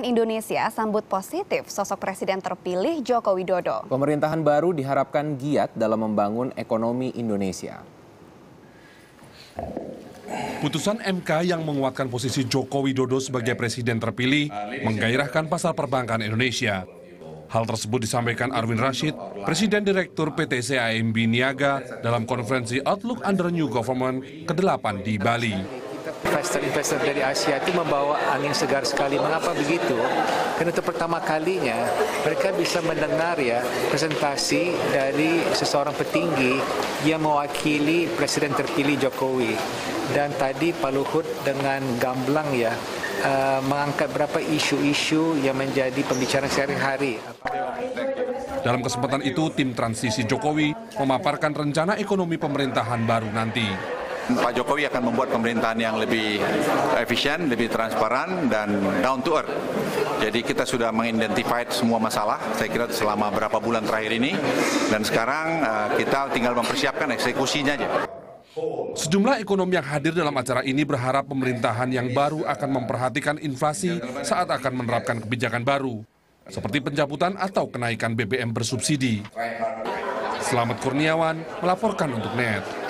Indonesia sambut positif sosok Presiden terpilih Joko Widodo. Pemerintahan baru diharapkan giat dalam membangun ekonomi Indonesia. Putusan MK yang menguatkan posisi Joko Widodo sebagai presiden terpilih menggairahkan pasar perbankan Indonesia. Hal tersebut disampaikan Arwin Rashid, Presiden Direktur PT CAMB Niaga dalam konferensi Outlook Under New Government ke-8 di Bali. Investor-investor dari Asia itu membawa angin segar sekali. Mengapa begitu? Karena itu pertama kalinya mereka bisa mendengar presentasi dari seseorang petinggi yang mewakili Presiden terpilih Jokowi. Dan tadi Pak Luhut dengan gamblang mengangkat beberapa isu-isu yang menjadi pembicaraan sehari-hari. Dalam kesempatan itu, tim transisi Jokowi memaparkan rencana ekonomi pemerintahan baru nanti. Pak Jokowi akan membuat pemerintahan yang lebih efisien, lebih transparan, dan down to earth. Jadi kita sudah mengidentifikasi semua masalah, saya kira selama beberapa bulan terakhir ini, dan sekarang kita tinggal mempersiapkan eksekusinya aja. Sejumlah ekonom yang hadir dalam acara ini berharap pemerintahan yang baru akan memperhatikan inflasi saat akan menerapkan kebijakan baru, seperti pencabutan atau kenaikan BBM bersubsidi. Selamat Kurniawan melaporkan untuk NET.